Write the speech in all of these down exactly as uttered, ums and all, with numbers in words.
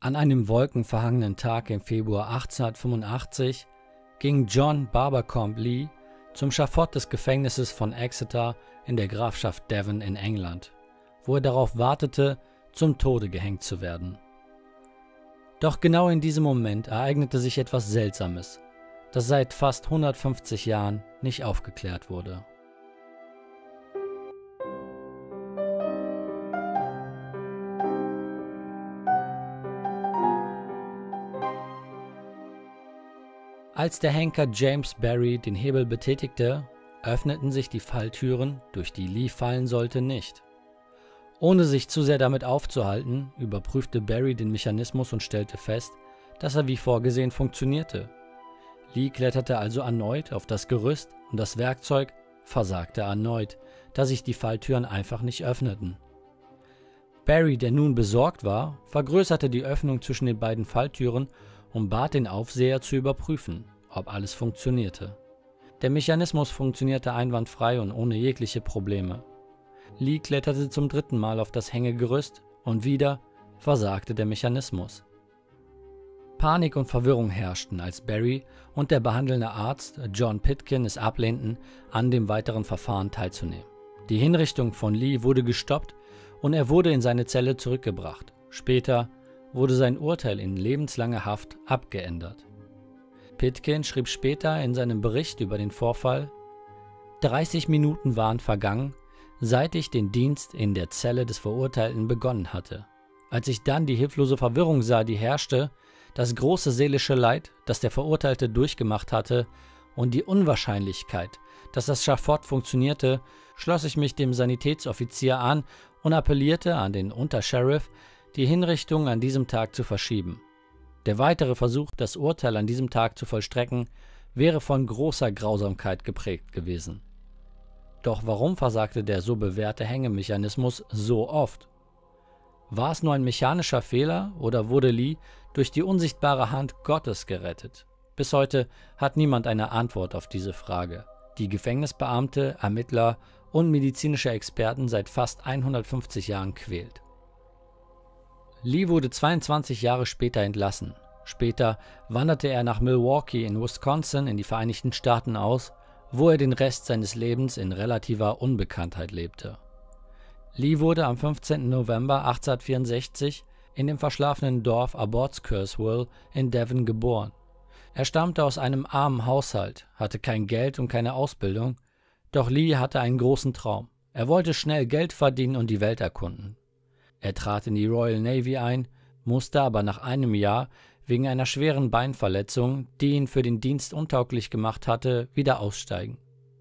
An einem wolkenverhangenen Tag im Februar achtzehnhundertfünfundachtzig ging John Barbercombe Lee zum Schafott des Gefängnisses von Exeter in der Grafschaft Devon in England, wo er darauf wartete, zum Tode gehängt zu werden. Doch genau in diesem Moment ereignete sich etwas Seltsames, das seit fast hundertfünfzig Jahren nicht aufgeklärt wurde. Als der Henker James Barry den Hebel betätigte, öffneten sich die Falltüren, durch die Lee fallen sollte, nicht. Ohne sich zu sehr damit aufzuhalten, überprüfte Barry den Mechanismus und stellte fest, dass er wie vorgesehen funktionierte. Lee kletterte also erneut auf das Gerüst und das Werkzeug versagte erneut, da sich die Falltüren einfach nicht öffneten. Barry, der nun besorgt war, vergrößerte die Öffnung zwischen den beiden Falltüren und bat den Aufseher zu überprüfen, ob alles funktionierte. Der Mechanismus funktionierte einwandfrei und ohne jegliche Probleme. Lee kletterte zum dritten Mal auf das Hängegerüst und wieder versagte der Mechanismus. Panik und Verwirrung herrschten, als Barry und der behandelnde Arzt John Pitkin es ablehnten, an dem weiteren Verfahren teilzunehmen. Die Hinrichtung von Lee wurde gestoppt und er wurde in seine Zelle zurückgebracht. Später wurde sein Urteil in lebenslange Haft abgeändert. Pitkin schrieb später in seinem Bericht über den Vorfall: dreißig Minuten waren vergangen, seit ich den Dienst in der Zelle des Verurteilten begonnen hatte. Als ich dann die hilflose Verwirrung sah, die herrschte, das große seelische Leid, das der Verurteilte durchgemacht hatte, und die Unwahrscheinlichkeit, dass das Schafott funktionierte, schloss ich mich dem Sanitätsoffizier an und appellierte an den Untersheriff, die Hinrichtung an diesem Tag zu verschieben. Der weitere Versuch, das Urteil an diesem Tag zu vollstrecken, wäre von großer Grausamkeit geprägt gewesen. Doch warum versagte der so bewährte Hängemechanismus so oft? War es nur ein mechanischer Fehler oder wurde Lee durch die unsichtbare Hand Gottes gerettet? Bis heute hat niemand eine Antwort auf diese Frage, die Gefängnisbeamte, Ermittler und medizinische Experten seit fast hundertfünfzig Jahren quält. Lee wurde zweiundzwanzig Jahre später entlassen. Später wanderte er nach Milwaukee in Wisconsin in die Vereinigten Staaten aus, wo er den Rest seines Lebens in relativer Unbekanntheit lebte. Lee wurde am fünfzehnten November achtzehnhundertvierundsechzig in dem verschlafenen Dorf Abbotskersville in Devon geboren. Er stammte aus einem armen Haushalt, hatte kein Geld und keine Ausbildung, doch Lee hatte einen großen Traum. Er wollte schnell Geld verdienen und die Welt erkunden. Er trat in die Royal Navy ein, musste aber nach einem Jahr wegen einer schweren Beinverletzung, die ihn für den Dienst untauglich gemacht hatte, wieder aussteigen.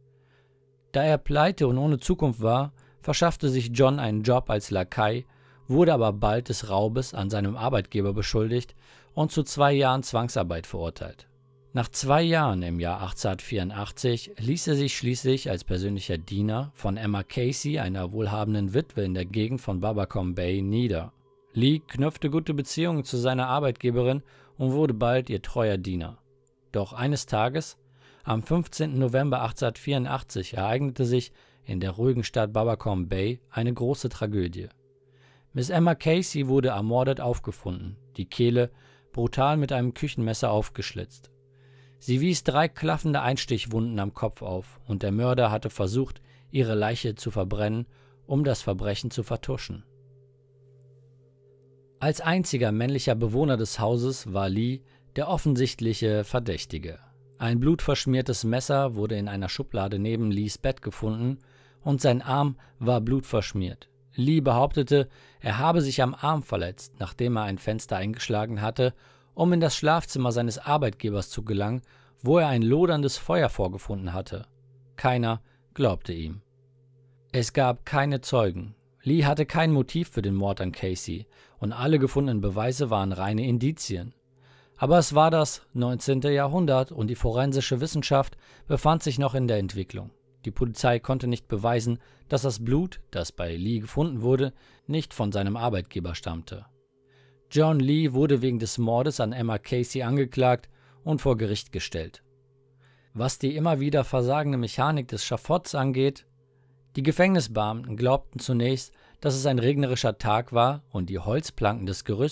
Da er pleite und ohne Zukunft war, verschaffte sich John einen Job als Lakai, wurde aber bald des Raubes an seinem Arbeitgeber beschuldigt und zu zwei Jahren Zwangsarbeit verurteilt. Nach zwei Jahren im Jahr achtzehnhundertvierundachtzig ließ er sich schließlich als persönlicher Diener von Emma Casey, einer wohlhabenden Witwe in der Gegend von Barbercombe Bay, nieder. Lee knüpfte gute Beziehungen zu seiner Arbeitgeberin und wurde bald ihr treuer Diener. Doch eines Tages, am fünfzehnten November achtzehnhundertvierundachtzig, ereignete sich in der ruhigen Stadt Barbercombe Bay eine große Tragödie. Miss Emma Casey wurde ermordet aufgefunden, die Kehle brutal mit einem Küchenmesser aufgeschlitzt. Sie wies drei klaffende Einstichwunden am Kopf auf und der Mörder hatte versucht, ihre Leiche zu verbrennen, um das Verbrechen zu vertuschen. Als einziger männlicher Bewohner des Hauses war Lee der offensichtliche Verdächtige. Ein blutverschmiertes Messer wurde in einer Schublade neben Lees Bett gefunden und sein Arm war blutverschmiert. Lee behauptete, er habe sich am Arm verletzt, nachdem er ein Fenster eingeschlagen hatte, um in das Schlafzimmer seines Arbeitgebers zu gelangen, wo er ein loderndes Feuer vorgefunden hatte. Keiner glaubte ihm. Es gab keine Zeugen. Lee hatte kein Motiv für den Mord an Casey und alle gefundenen Beweise waren reine Indizien. Aber es war das neunzehnte Jahrhundert und die forensische Wissenschaft befand sich noch in der Entwicklung. Die Polizei konnte nicht beweisen, dass das Blut, das bei Lee gefunden wurde, nicht von seinem Arbeitgeber stammte. John Lee wurde wegen des Mordes an Emma Casey angeklagt und vor Gericht gestellt. Was die immer wieder versagende Mechanik des Schafotts angeht, die Gefängnisbeamten glaubten zunächst, dass es ein regnerischer Tag war und die Holzplanken des Gerüsts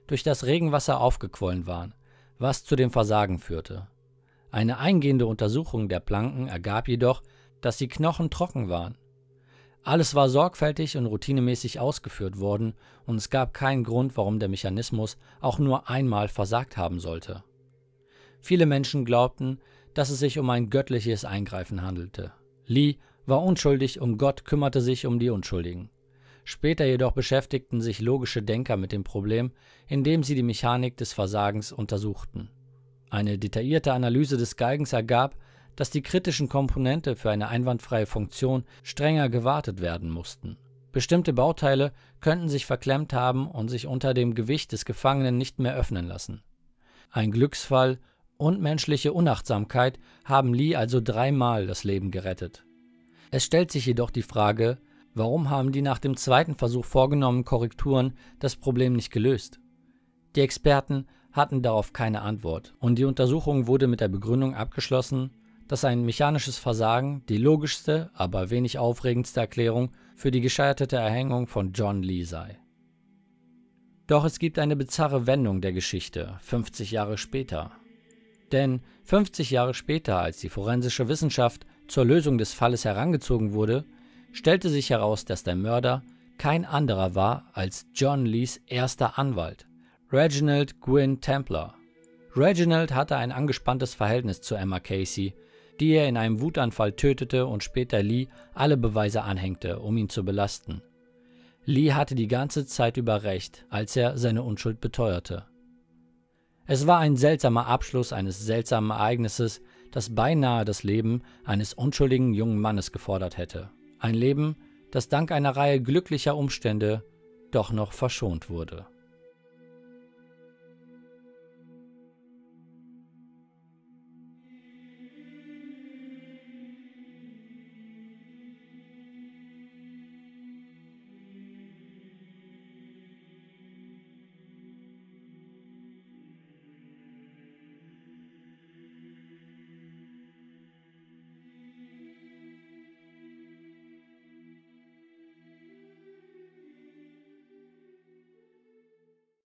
durch das Regenwasser aufgequollen waren, was zu dem Versagen führte. Eine eingehende Untersuchung der Planken ergab jedoch, dass die Knochen trocken waren. Alles war sorgfältig und routinemäßig ausgeführt worden und es gab keinen Grund, warum der Mechanismus auch nur einmal versagt haben sollte. Viele Menschen glaubten, dass es sich um ein göttliches Eingreifen handelte. Lee war unschuldig und Gott kümmerte sich um die Unschuldigen. Später jedoch beschäftigten sich logische Denker mit dem Problem, indem sie die Mechanik des Versagens untersuchten. Eine detaillierte Analyse des Galgens ergab, dass die kritischen Komponente für eine einwandfreie Funktion strenger gewartet werden mussten. Bestimmte Bauteile könnten sich verklemmt haben und sich unter dem Gewicht des Gefangenen nicht mehr öffnen lassen. Ein Glücksfall und menschliche Unachtsamkeit haben Lee also dreimal das Leben gerettet. Es stellt sich jedoch die Frage, warum haben die nach dem zweiten Versuch vorgenommenen Korrekturen das Problem nicht gelöst? Die Experten hatten darauf keine Antwort und die Untersuchung wurde mit der Begründung abgeschlossen, dass ein mechanisches Versagen die logischste, aber wenig aufregendste Erklärung für die gescheiterte Erhängung von John Lee sei. Doch es gibt eine bizarre Wendung der Geschichte, fünfzig Jahre später. Denn fünfzig Jahre später, als die forensische Wissenschaft zur Lösung des Falles herangezogen wurde, stellte sich heraus, dass der Mörder kein anderer war als John Lees erster Anwalt, Reginald Gwynne Templar. Reginald hatte ein angespanntes Verhältnis zu Emma Casey, die er in einem Wutanfall tötete und später Lee alle Beweise anhängte, um ihn zu belasten. Lee hatte die ganze Zeit über recht, als er seine Unschuld beteuerte. Es war ein seltsamer Abschluss eines seltsamen Ereignisses, das beinahe das Leben eines unschuldigen jungen Mannes gefordert hätte. Ein Leben, das dank einer Reihe glücklicher Umstände doch noch verschont wurde.